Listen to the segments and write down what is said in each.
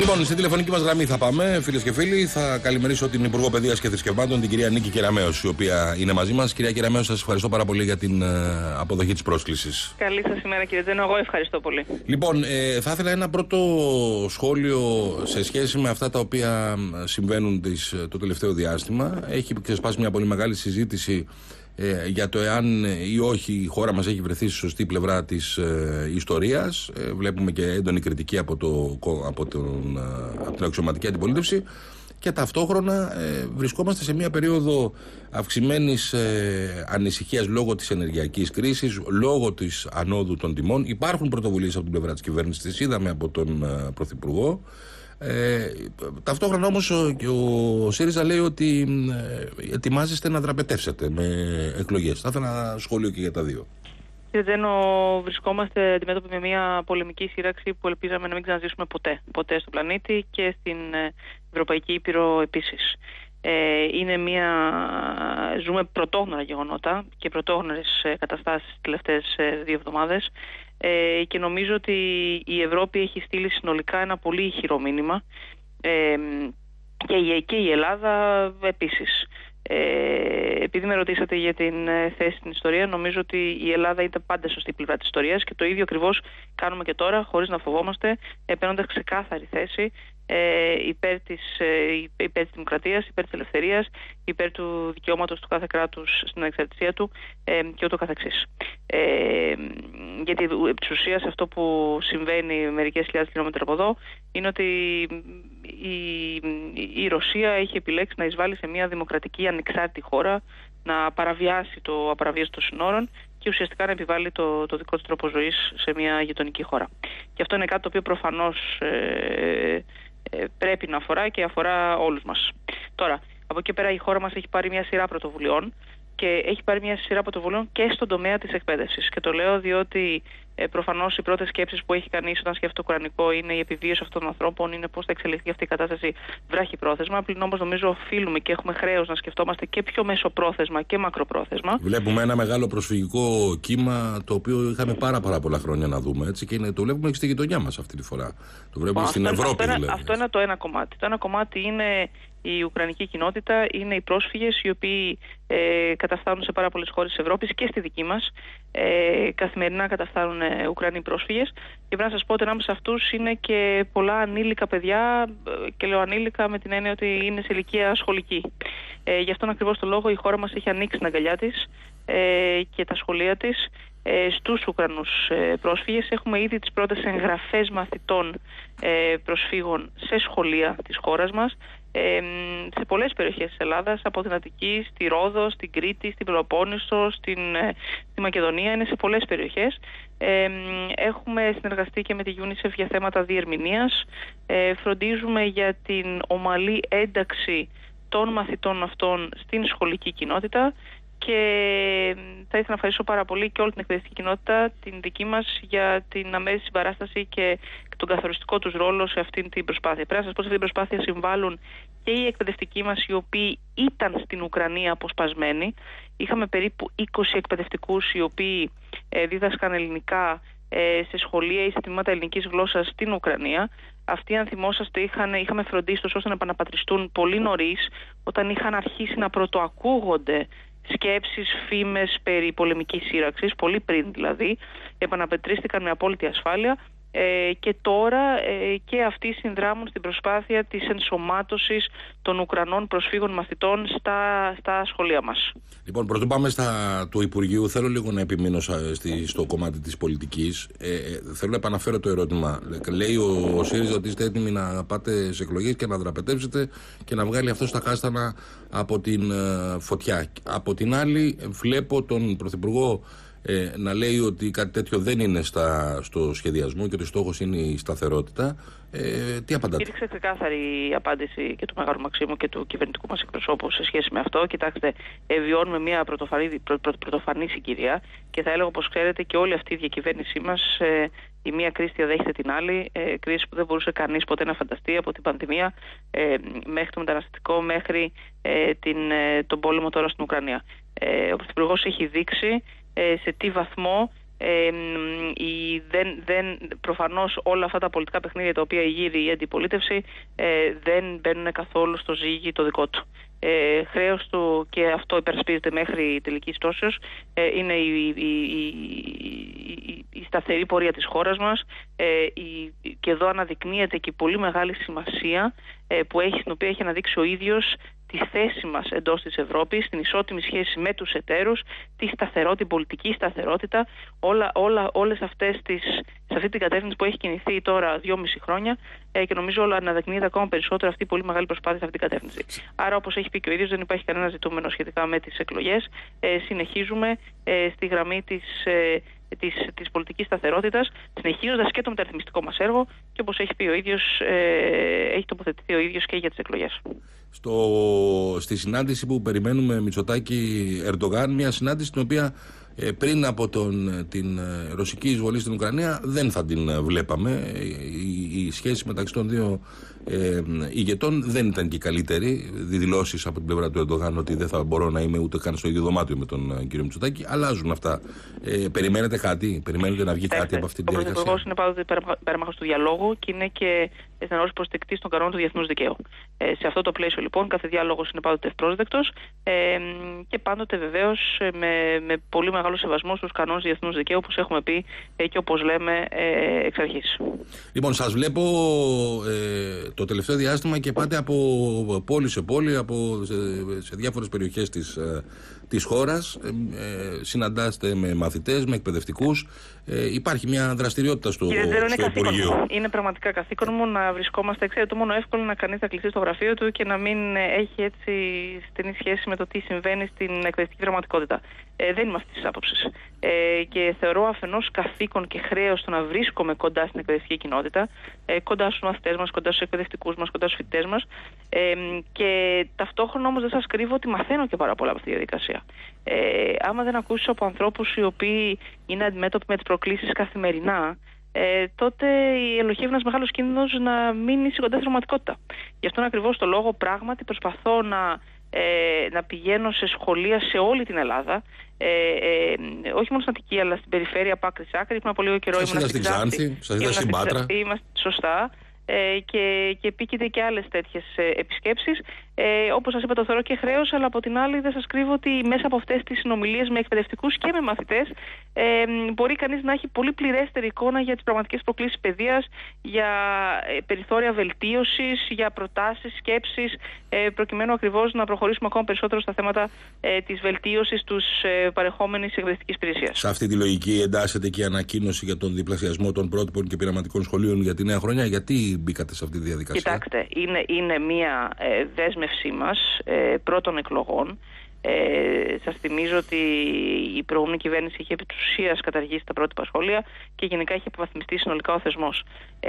Λοιπόν, στην τηλεφωνική μας γραμμή θα πάμε, φίλες και φίλοι. Θα καλημερίσω την Υπουργό Παιδείας και Θρησκευμάτων, την κυρία Νίκη Κεραμέως, η οποία είναι μαζί μας. Κυρία Κεραμέως, σας ευχαριστώ πάρα πολύ για την αποδοχή της πρόσκλησης. Καλή σας ημέρα, κύριε Τζένο. Εγώ ευχαριστώ πολύ. Λοιπόν, θα ήθελα ένα πρώτο σχόλιο σε σχέση με αυτά τα οποία συμβαίνουν το τελευταίο διάστημα. Έχει ξεσπάσει μια πολύ μεγάλη συζήτηση για το εάν ή όχι η χώρα μας έχει βρεθεί στη σωστή πλευρά της ιστορίας. Βλέπουμε και έντονη κριτική από την αξιωματική αντιπολίτευση και ταυτόχρονα βρισκόμαστε σε μια περίοδο αυξημένης ανησυχίας λόγω της ενεργειακής κρίσης, λόγω της ανόδου των τιμών. Υπάρχουν πρωτοβουλίες από την πλευρά της κυβέρνησης, τις είδαμε από τον Πρωθυπουργό. Ταυτόχρονα όμως ο ΣΥΡΙΖΑ λέει ότι ετοιμάζεστε να δραπετεύσετε με εκλογές. Θα ήθελα ένα σχόλιο και για τα δύο. Κύριε Τζένο, βρισκόμαστε αντιμέτωποι με μια πολεμική σύραξη που ελπίζαμε να μην ξαναζήσουμε ποτέ στον πλανήτη και στην Ευρωπαϊκή Ήπειρο επίσης. Ζούμε πρωτόγνωρα γεγονότα και πρωτόγνωρες καταστάσεις τις τελευταίες 2 εβδομάδες και νομίζω ότι η Ευρώπη έχει στείλει συνολικά ένα πολύ ηχηρό μήνυμα και η Ελλάδα επίσης. Επειδή με ρωτήσατε για την θέση στην ιστορία, νομίζω ότι η Ελλάδα ήταν πάντα σωστή πλευρά της ιστορίας και το ίδιο ακριβώς κάνουμε και τώρα, χωρίς να φοβόμαστε, παίρνοντας ξεκάθαρη θέση υπέρ της δημοκρατίας, υπέρ της ελευθερίας, υπέρ του δικαιώματος του κάθε κράτους στην ανεξαρτησία του και ούτω καθεξής. Γιατί επί της ουσίας αυτό που συμβαίνει μερικές χιλιάδες χιλιόμετρα από εδώ είναι ότι η Ρωσία έχει επιλέξει να εισβάλλει σε μια δημοκρατική ανεξάρτητη χώρα, να παραβιάσει το απαραβίαστο των συνόρων και ουσιαστικά να επιβάλλει το δικό του τρόπο ζωής σε μια γειτονική χώρα. Και αυτό είναι κάτι το οποίο προφανώς πρέπει να αφορά και αφορά όλους μας. Τώρα, από εκεί πέρα η χώρα μας έχει πάρει μια σειρά πρωτοβουλειών και έχει πάρει μια σειρά πρωτοβουλειών και στον τομέα της εκπαίδευσης. Και το λέω διότι προφανώς οι πρώτες σκέψεις που έχει κανείς όταν σκέφτεται το Ουκρανικό είναι η επιβίωση αυτών των ανθρώπων, είναι πώς θα εξελιχθεί αυτή η κατάσταση βράχυπρόθεσμα. Πλην όμως νομίζω οφείλουμε και έχουμε χρέος να σκεφτόμαστε και πιο μεσοπρόθεσμα και μακροπρόθεσμα. Βλέπουμε ένα μεγάλο προσφυγικό κύμα το οποίο είχαμε πάρα πολλά χρόνια να δούμε, έτσι, και το βλέπουμε και στη γειτονιά μας αυτή τη φορά. Το βλέπουμε στην Ευρώπη δηλαδή. Αυτό είναι το ένα κομμάτι. Το ένα κομμάτι είναι η Ουκρανική κοινότητα, είναι οι πρόσφυγες οι οποίοι καταφθάνουν σε πάρα πολλές χώρες της Ευρώπης και στη δική μας. Καθημερινά καταφθάνουν Ουκρανοί πρόσφυγες και πρέπει να σας πω ότι ανάμεσα σε αυτούς είναι και πολλά ανήλικα παιδιά, και λέω ανήλικα με την έννοια ότι είναι σε ηλικία σχολική. Γι' αυτόν ακριβώς το λόγο η χώρα μας έχει ανοίξει την αγκαλιά της και τα σχολεία της στους Ουκρανούς πρόσφυγες. Έχουμε ήδη τις πρώτες εγγραφές μαθητών προσφύγων σε σχολεία της χώρας μας, σε πολλές περιοχές της Ελλάδας, από την Αττική, στη Ρόδο, στην Κρήτη, στην Πελοπόννησο, στη Μακεδονία, είναι σε πολλές περιοχές. Έχουμε συνεργαστεί και με τη UNICEF για θέματα διερμηνίας. Φροντίζουμε για την ομαλή ένταξη των μαθητών αυτών στην σχολική κοινότητα και θα ήθελα να ευχαριστήσω πάρα πολύ και όλη την εκπαιδευτική κοινότητα, την δική μας, για την αμέριστη συμπαράσταση και τον καθοριστικό τους ρόλο σε αυτήν την προσπάθεια. Πρέπει να σας πω, σε αυτήν την προσπάθεια συμβάλλουν και οι εκπαιδευτικοί μας, οι οποίοι ήταν στην Ουκρανία αποσπασμένοι. Είχαμε περίπου 20 εκπαιδευτικούς οι οποίοι δίδασκαν ελληνικά σε σχολεία ή σε τμήματα ελληνικής γλώσσας στην Ουκρανία. Αυτοί, αν θυμόσαστε, είχαμε φροντίσει ώστε να επαναπατριστούν πολύ νωρίς, όταν είχαν αρχίσει να πρωτοακούγονται σκέψεις, φήμες περί πολεμικής σύραξης, πολύ πριν δηλαδή. Επαναπατρίστηκαν με απόλυτη ασφάλεια και τώρα και αυτοί συνδράμουν στην προσπάθεια της ενσωμάτωσης των Ουκρανών προσφύγων μαθητών στα σχολεία μας. Λοιπόν, πρωτού πάμε του Υπουργείου, θέλω λίγο να επιμείνω στο κομμάτι της πολιτικής. Θέλω να επαναφέρω το ερώτημα. Λέει ο ΣΥΡΙΖΑ ότι είστε έτοιμοι να πάτε σε εκλογές και να δραπετεύσετε και να βγάλει αυτό στα κάστανα από την φωτιά. Από την άλλη, βλέπω τον Πρωθυπουργό να λέει ότι κάτι τέτοιο δεν είναι στο σχεδιασμό και ότι ο στόχος είναι η σταθερότητα. Τι απαντάτε? Υπήρξε ξεκάθαρη η απάντηση και του Μεγάλου Μαξίμου και του κυβερνητικού μας εκπροσώπου σε σχέση με αυτό. Κοιτάξτε, βιώνουμε μια πρωτοφανή συγκυρία και θα έλεγα, όπως ξέρετε, και όλη αυτή η διακυβέρνησή μας, η μία κρίση διαδέχεται την άλλη. Κρίση που δεν μπορούσε κανείς ποτέ να φανταστεί, από την πανδημία μέχρι το μεταναστευτικό, μέχρι τον πόλεμο τώρα στην Ουκρανία. Ο Πρωθυπουργός έχει δείξει σε τι βαθμό Προφανώς όλα αυτά τα πολιτικά παιχνίδια τα οποία γύρει η αντιπολίτευση δεν μπαίνουν καθόλου στο ζύγι το δικό του. Χρέος του, και αυτό υπερασπίζεται μέχρι τελικής πτώσεως, είναι η σταθερή πορεία της χώρας μας, και εδώ αναδεικνύεται και η πολύ μεγάλη σημασία στην οποία έχει αναδείξει ο ίδιος τη θέση μας εντός της Ευρώπης, την ισότιμη σχέση με τους εταίρους, την πολιτική σταθερότητα, όλες αυτές σε αυτή την κατεύθυνση που έχει κινηθεί τώρα 2,5 χρόνια, και νομίζω όλα αναδεικνύεται ακόμα περισσότερο αυτή η πολύ μεγάλη προσπάθεια σε αυτή την κατεύθυνση. Άρα, όπως έχει πει και ο ίδιος, δεν υπάρχει κανένα ζητούμενο σχετικά με τις εκλογές. Συνεχίζουμε στη γραμμή της πολιτικής σταθερότητας, συνεχίζοντας και το μεταρρυθμιστικό μας έργο, και όπως έχει πει ο ίδιος, έχει τοποθετηθεί ο ίδιος και για τις εκλογές. Στη συνάντηση που περιμένουμε Μητσοτάκη-Ερντογάν, μια συνάντηση την οποία πριν από την ρωσική εισβολή στην Ουκρανία δεν θα την βλέπαμε. Η σχέση μεταξύ των δύο ηγετών δεν ήταν και καλύτερη. Δηλώσεις από την πλευρά του Ερντογάν ότι δεν θα μπορώ να είμαι ούτε καν στο ίδιο δωμάτιο με τον κύριο Μητσοτάκη. Αλλάζουν αυτά. Περιμένετε κάτι, περιμένετε να βγει κάτι από αυτή τη διαδικασία? Ο Πρωθυπουργός είναι πάντοτε υπέρμαχος του διαλόγου και είναι και στεναρός προσεκτής των κανόνων του διεθνούς δικαίου. Σε αυτό το πλαίσιο, λοιπόν, κάθε διάλογος είναι πάντοτε ευπρόσδεκτος, και πάντοτε βεβαίως με πολύ μεγάλο σεβασμό στους κανόνες διεθνούς δικαίου, όπως έχουμε πει και όπως λέμε εξ αρχής. Λοιπόν, σας βλέπω το τελευταίο διάστημα και πάτε από πόλη σε πόλη, σε διάφορες περιοχές της χώρας, συναντάστε με μαθητές, με εκπαιδευτικούς. Υπάρχει μια δραστηριότητα στο Υπουργείο. Είναι πραγματικά καθήκον μου να βρισκόμαστε. Ξέρετε, το μόνο εύκολο να κανείς να κλειστεί στο γραφείο του και να μην έχει έτσι στενή σχέση με το τι συμβαίνει στην εκπαιδευτική πραγματικότητα. Δεν είμαι αυτής της άποψης. Και θεωρώ αφενός καθήκον και χρέος το να βρίσκομαι κοντά στην εκπαιδευτική κοινότητα, κοντά στους μαθητές μας, κοντά στους εκπαιδευτικούς μας, κοντά στους φοιτητές μας, και ταυτόχρονα όμως δεν σας κρύβω ότι μαθαίνω και πάρα πολλά από αυτή τη διαδικασία. Άμα δεν ακούσεις από ανθρώπους οι οποίοι είναι αντιμέτωποι με τις προκλήσεις καθημερινά, τότε ελοχεύει ένας μεγάλος κίνδυνος να μείνει κοντά στην πραγματικότητα. Γι' αυτόν ακριβώς το λόγο πράγματι προσπαθώ να πηγαίνω σε σχολεία σε όλη την Ελλάδα, όχι μόνο στην Αττική αλλά στην περιφέρεια από άκρη σε άκρη. Πριν από λίγο καιρό ήμουν στην Ξάνθη, σας είδα στην Πάτρα. Είμαστε σωστά. Και επίκειται και άλλες τέτοιες επισκέψεις. Όπως σας είπα, το θεωρώ και χρέος, αλλά από την άλλη δεν σας κρύβω ότι μέσα από αυτές τις συνομιλίες με εκπαιδευτικούς και με μαθητές μπορεί κανείς να έχει πολύ πληρέστερη εικόνα για τις πραγματικές προκλήσεις παιδείας, για περιθώρια βελτίωσης, για προτάσεις, σκέψεις, προκειμένου ακριβώς να προχωρήσουμε ακόμα περισσότερο στα θέματα της βελτίωσης τους παρεχόμενης εκπαιδευτικής υπηρεσίας. Σε αυτή τη λογική εντάσσεται και η ανακοίνωση για τον διπλασιασμό των πρότυπων και πειραματικών σχολείων για τη νέα χρονιά. Γιατί μπήκατε σε αυτή τη διαδικασία? Κοιτάξτε, είναι μια δέσμευσή μας πρώτων εκλογών. Σας θυμίζω ότι η προηγούμενη κυβέρνηση είχε επί της ουσίας καταργήσει τα πρότυπα σχολεία και γενικά είχε αποβαθμιστεί συνολικά ο θεσμός.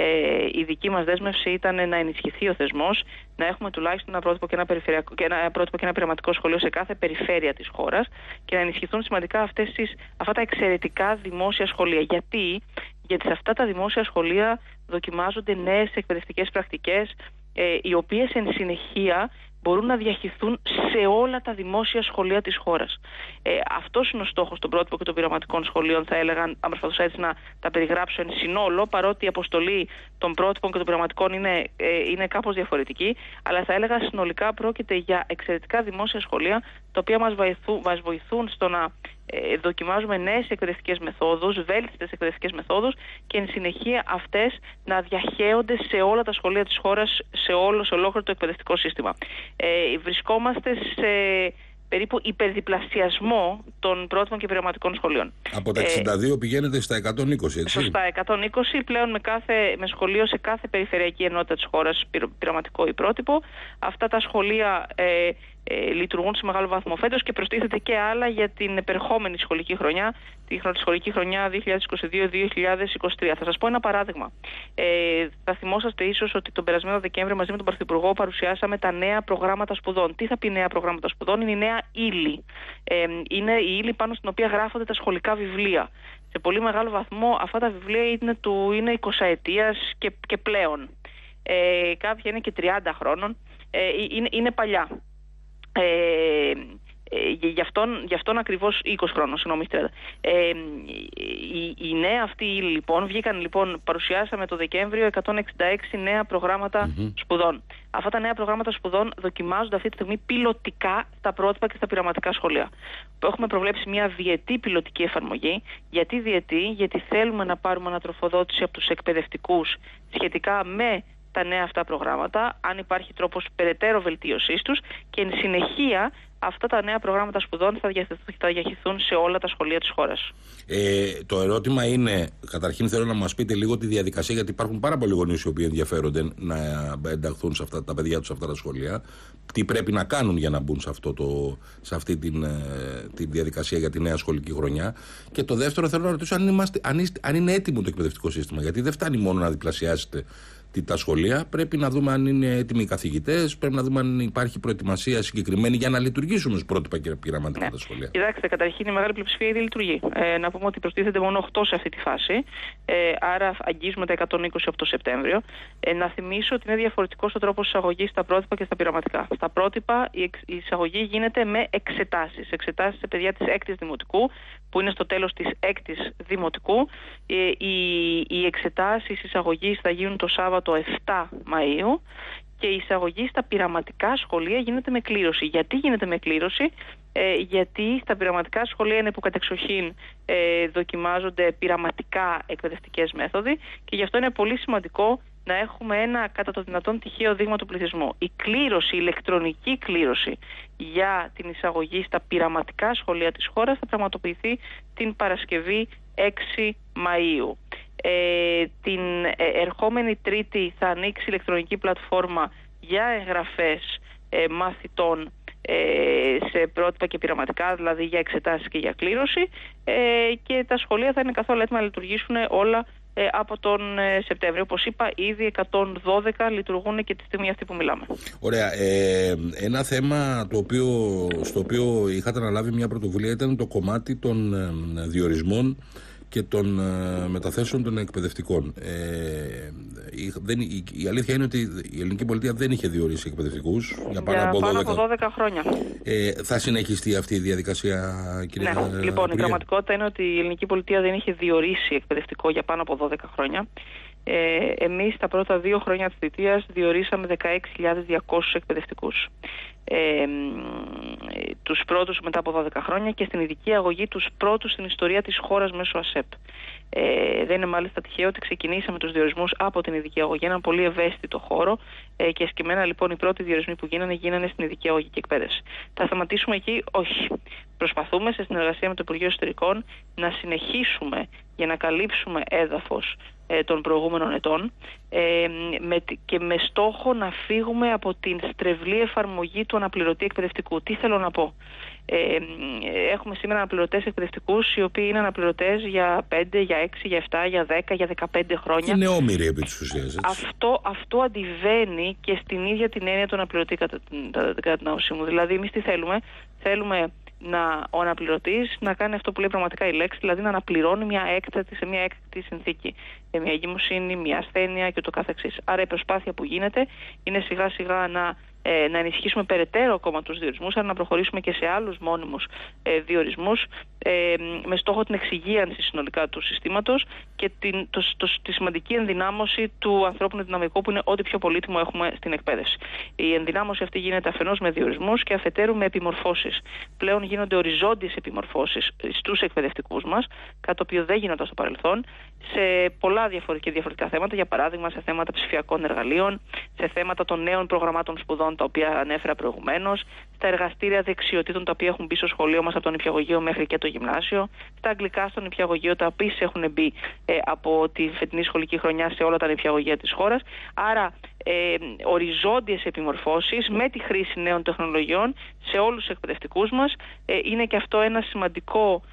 Η δική μας δέσμευση ήταν να ενισχυθεί ο θεσμός, να έχουμε τουλάχιστον ένα πρότυπο και ένα πειραματικό σχολείο σε κάθε περιφέρεια της χώρας και να ενισχυθούν σημαντικά αυτά τα εξαιρετικά δημόσια σχολεία. Γιατί σε αυτά τα δημόσια σχολεία δοκιμάζονται νέες εκπαιδευτικές πρακτικές, οι οποίες εν συνεχεία μπορούν να διαχυθούν σε όλα τα δημόσια σχολεία της χώρας. Αυτός είναι ο στόχος των πρότυπων και των πειραματικών σχολείων, θα έλεγα, αν προσπαθούσα έτσι να τα περιγράψω εν συνόλο, παρότι η αποστολή των πρότυπων και των πειραματικών είναι κάπως διαφορετική, αλλά θα έλεγα συνολικά πρόκειται για εξαιρετικά δημόσια σχολεία, τα οποία μας βοηθούν στο να δοκιμάζουμε νέες εκπαιδευτικές μεθόδους, βέλτιστες εκπαιδευτικές μεθόδους και εν συνεχεία αυτές να διαχέονται σε όλα τα σχολεία της χώρας, σε ολόκληρο το εκπαιδευτικό σύστημα. Βρισκόμαστε σε περίπου υπερδιπλασιασμό των πρότυπων και πειραματικών σχολείων. Από τα 62 πηγαίνετε στα 120, έτσι? Σωστά, 120 πλέον με σχολείο σε κάθε περιφερειακή ενότητα της χώρας, πειραματικό ή πρότυπο. Αυτά τα σχολεία λειτουργούν σε μεγάλο βαθμό φέτος και προστίθεται και άλλα για την επερχόμενη σχολική χρονιά, τη σχολική χρονιά 2022-2023. Θα σας πω ένα παράδειγμα. Θα θυμόσαστε ίσως ότι τον περασμένο Δεκέμβριο μαζί με τον Πρωθυπουργό παρουσιάσαμε τα νέα προγράμματα σπουδών. Τι θα πει νέα προγράμματα σπουδών? Είναι η νέα ύλη. Είναι η ύλη πάνω στην οποία γράφονται τα σχολικά βιβλία. Σε πολύ μεγάλο βαθμό αυτά τα βιβλία είναι 20 ετίας και πλέον. Κάποια είναι και 30 χρόνων. Είναι παλιά. Γι' αυτόν ακριβώς 20 χρόνων, συγγνώμη, 30. Οι νέα αυτοί λοιπόν παρουσιάσαμε το Δεκέμβριο 166 νέα προγράμματα σπουδών. Αυτά τα νέα προγράμματα σπουδών δοκιμάζονται αυτή τη στιγμή πιλωτικά στα πρότυπα και στα πειραματικά σχολεία. Έχουμε προβλέψει μια διετή πιλωτική εφαρμογή. Γιατί διετή? Γιατί θέλουμε να πάρουμε ανατροφοδότηση από τους εκπαιδευτικούς σχετικά με τα νέα αυτά προγράμματα, αν υπάρχει τρόπος περαιτέρω βελτίωσής τους, και εν συνεχεία αυτά τα νέα προγράμματα σπουδών θα διαχειριστούν σε όλα τα σχολεία της χώρας. Το ερώτημα είναι, καταρχήν θέλω να μας πείτε λίγο τη διαδικασία, γιατί υπάρχουν πάρα πολλοί γονείς οι οποίοι ενδιαφέρονται να ενταχθούν σε αυτά τα παιδιά τους σε αυτά τα σχολεία. Τι πρέπει να κάνουν για να μπουν σε αυτή τη διαδικασία για τη νέα σχολική χρονιά. Και το δεύτερο, θέλω να ρωτήσω αν είναι έτοιμο το εκπαιδευτικό σύστημα. Γιατί δεν φτάνει μόνο να διπλασιάσετε τα σχολεία, πρέπει να δούμε αν είναι έτοιμοι οι καθηγητές, πρέπει να δούμε αν υπάρχει προετοιμασία συγκεκριμένη για να λειτουργήσουν ως πρότυπα και πειραματικά τα σχολεία. Κοιτάξτε, καταρχήν η μεγάλη πλειοψηφία ήδη λειτουργεί. Να πούμε ότι προστίθεται μόνο 8 σε αυτή τη φάση, άρα αγγίζουμε τα 120 από το Σεπτέμβριο. Να θυμίσω ότι είναι διαφορετικός ο τρόπος εισαγωγής στα πρότυπα και στα πειραματικά. Στα πρότυπα η εισαγωγή γίνεται με εξετάσεις. Εξετάσεις σε παιδιά της 6ης Δημοτικού, που είναι στο τέλος της 6ης Δημοτικού. Οι εξετάσεις εισαγωγής θα γίνουν το Σάββατο 7 Μαΐου και η εισαγωγή στα πειραματικά σχολεία γίνεται με κλήρωση. Γιατί γίνεται με κλήρωση? Γιατί στα πειραματικά σχολεία είναι που κατεξοχήν δοκιμάζονται πειραματικά εκπαιδευτικές μέθοδοι και γι' αυτό είναι πολύ σημαντικό να έχουμε ένα κατά το δυνατόν τυχαίο δείγμα του πληθυσμού. Η κλήρωση, η ηλεκτρονική κλήρωση για την εισαγωγή στα πειραματικά σχολεία της χώρας θα πραγματοποιηθεί την Παρασκευή 6 Μαΐου. Την ερχόμενη Τρίτη θα ανοίξει ηλεκτρονική πλατφόρμα για εγγραφές μαθητών σε πρότυπα και πειραματικά, δηλαδή για εξετάσεις και για κλήρωση, και τα σχολεία θα είναι καθόλου έτοιμα να λειτουργήσουν όλα από τον Σεπτέμβριο. Όπως είπα, ήδη 112 λειτουργούν και τη στιγμή αυτή που μιλάμε. Ωραία. Ένα θέμα στο οποίο είχατε αναλάβει μια πρωτοβουλία ήταν το κομμάτι των διορισμών και των μεταθέσεων των εκπαιδευτικών. Η αλήθεια είναι ότι η ελληνική πολιτεία δεν είχε διορίσει εκπαιδευτικούς για πάνω από 12 χρόνια. Θα συνεχιστεί αυτή η διαδικασία, κυρία Ναι, λοιπόν, η πραγματικότητα είναι ότι η ελληνική πολιτεία δεν είχε διορίσει εκπαιδευτικό για πάνω από 12 χρόνια. Εμείς τα πρώτα 2 χρόνια της θητείας διορίσαμε 16.200 εκπαιδευτικούς. Τους πρώτους μετά από 12 χρόνια και στην ειδική αγωγή τους πρώτους στην ιστορία της χώρας μέσω ΑΣΕΠ. Δεν είναι μάλιστα τυχαίο ότι ξεκινήσαμε τους διορισμούς από την ειδική αγωγή, έναν πολύ ευαίσθητο χώρο, και συγκεκριμένα λοιπόν οι πρώτοι διορισμοί που γίνανε στην ειδική αγωγή και εκπαίδευση. Θα σταματήσουμε εκεί? Όχι. Προσπαθούμε σε συνεργασία με το Υπουργείο Εσωτερικών να συνεχίσουμε για να καλύψουμε έδαφος των προηγούμενων ετών και με στόχο να φύγουμε από την στρεβλή εφαρμογή του αναπληρωτή εκπαιδευτικού. Τι θέλω να πω? Έχουμε σήμερα αναπληρωτές εκπαιδευτικούς οι οποίοι είναι αναπληρωτές για 5, για 6, για 7, για 10, για 15 χρόνια. Είναι όμοιροι επί της ουσίας. Αυτό αντιβαίνει και στην ίδια την έννοια του αναπληρωτή κατά την άποψή μου. Δηλαδή εμείς τι θέλουμε? Θέλουμε ο αναπληρωτής να κάνει αυτό που λέει πραγματικά η λέξη, δηλαδή να αναπληρώνει σε μια έκτακτη συνθήκη. Μια εγκυμοσύνη, μια ασθένεια και ούτω καθεξής. Άρα η προσπάθεια που γίνεται είναι σιγά σιγά να ενισχύσουμε περαιτέρω ακόμα τους διορισμούς, αλλά να προχωρήσουμε και σε άλλους μόνιμους διορισμούς με στόχο την εξυγίανση συνολικά του συστήματος και τη σημαντική ενδυνάμωση του ανθρώπινου δυναμικού, που είναι ό,τι πιο πολύτιμο έχουμε στην εκπαίδευση. Η ενδυνάμωση αυτή γίνεται αφενός με διορισμούς και αφετέρου με επιμορφώσεις. Πλέον γίνονται οριζόντιες επιμορφώσεις στους εκπαιδευτικούς μας, κάτι το οποίο δεν γινόταν στο παρελθόν, σε πολλά διαφορετικά θέματα, για παράδειγμα σε θέματα ψηφιακών εργαλείων, σε θέματα των νέων προγραμμάτων σπουδών τα οποία ανέφερα προηγουμένως, στα εργαστήρια δεξιοτήτων τα οποία έχουν μπει στο σχολείο μας από το νηπιαγωγείο μέχρι και το γυμνάσιο, στα αγγλικά στο νηπιαγωγείο τα οποία έχουν μπει από τη φετινή σχολική χρονιά σε όλα τα νηπιαγωγεία της χώρας. Άρα οριζόντιες επιμορφώσεις με τη χρήση νέων τεχνολογιών σε όλους τους εκπαιδευτικούς μας. Είναι και αυτό ένα σημαντικό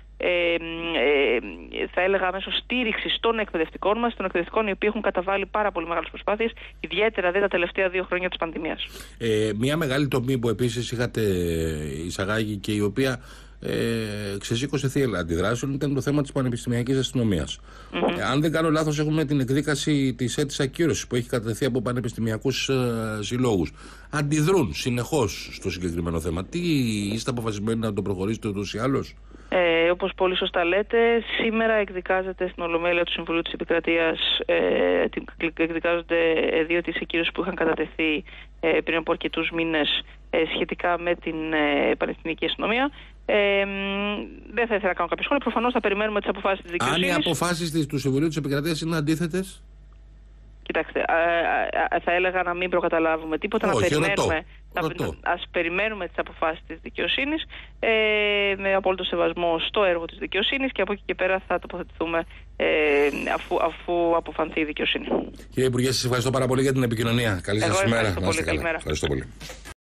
θα έλεγα αμέσως στήριξη των εκπαιδευτικών μας, των εκπαιδευτικών οι οποίοι έχουν καταβάλει πάρα πολύ μεγάλες προσπάθειες, ιδιαίτερα τα τελευταία 2 χρόνια της πανδημίας. Μια μεγάλη τομή που επίσης είχατε εισαγάγει και η οποία ξεσήκωσε θύελλα αντιδράσεων ήταν το θέμα της πανεπιστημιακής αστυνομίας. Αν δεν κάνω λάθος, έχουμε την εκδίκαση της αίτησης ακύρωσης που έχει κατατεθεί από πανεπιστημιακούς συλλόγους. Αντιδρούν συνεχώς στο συγκεκριμένο θέμα. Τι είστε αποφασισμένοι να το προχωρήσετε ούτως ή άλλως? Όπως πολύ σωστά λέτε, σήμερα εκδικάζεται στην Ολομέλεια του Συμβουλίου της Επικρατείας, εκδικάζονται 2 της ακύρωσης που είχαν κατατεθεί πριν από αρκετούς μήνες σχετικά με την πανεπιστημιακή αστυνομία. Δεν θα ήθελα να κάνω κάποιο σχόλιο. Προφανώς θα περιμένουμε τις αποφάσεις της δικαιοσύνης. Αν οι αποφάσεις του Συμβουλίου της Επικρατείας είναι αντίθετες? Κοιτάξτε, θα έλεγα να μην προκαταλάβουμε τίποτα. Όχι, ας περιμένουμε τις αποφάσεις της δικαιοσύνης με απόλυτο σεβασμό στο έργο της δικαιοσύνης και από εκεί και πέρα θα τοποθετηθούμε αφού αποφανθεί η δικαιοσύνη. Κύριε Υπουργέ, σας ευχαριστώ πάρα πολύ για την επικοινωνία. Καλή σας ημέρα. Ευχαριστώ πολύ. Καλημέρα. Ευχαριστώ πολύ.